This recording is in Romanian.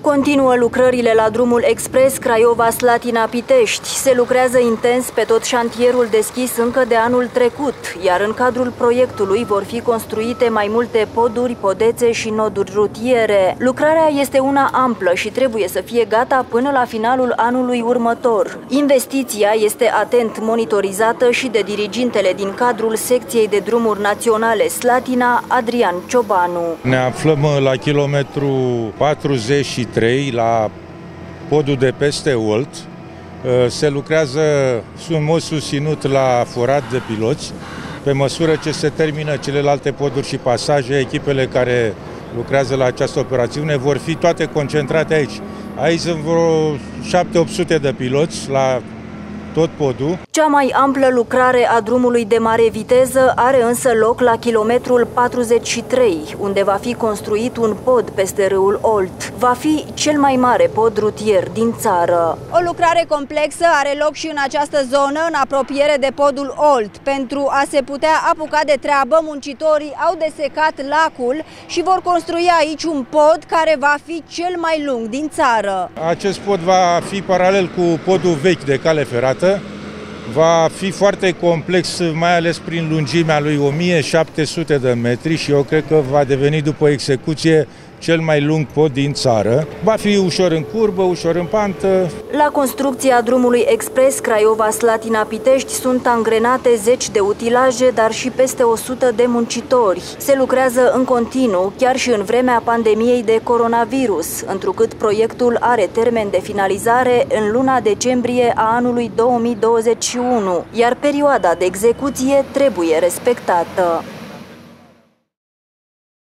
Continuă lucrările la drumul expres Craiova-Slatina-Pitești. Se lucrează intens pe tot șantierul deschis încă de anul trecut, iar în cadrul proiectului vor fi construite mai multe poduri, podețe și noduri rutiere. Lucrarea este una amplă și trebuie să fie gata până la finalul anului următor. Investiția este atent monitorizată și de dirigintele din cadrul secției de drumuri naționale Slatina, Adrian Ciobanu. Ne aflăm la kilometru 43 la podul de peste Olt. Se lucrează în mod susținut la forat de piloți. Pe măsură ce se termină celelalte poduri și pasaje, echipele care lucrează la această operațiune vor fi toate concentrate aici. Aici sunt vreo 700-800 de piloți la tot podul. Cea mai amplă lucrare a drumului de mare viteză are însă loc la kilometrul 43, unde va fi construit un pod peste râul Olt. Va fi cel mai mare pod rutier din țară. O lucrare complexă are loc și în această zonă, în apropiere de podul Olt. Pentru a se putea apuca de treabă, muncitorii au desecat lacul și vor construi aici un pod care va fi cel mai lung din țară. Acest pod va fi paralel cu podul vechi de cale ferată. Va fi foarte complex, mai ales prin lungimea lui 1700 de metri și eu cred că va deveni după execuție cel mai lung pod din țară. Va fi ușor în curbă, ușor în pantă. La construcția drumului expres Craiova-Slatina-Pitești sunt angrenate zeci de utilaje, dar și peste 100 de muncitori. Se lucrează în continuu, chiar și în vremea pandemiei de coronavirus, întrucât proiectul are termen de finalizare în luna decembrie a anului 2021, iar perioada de execuție trebuie respectată.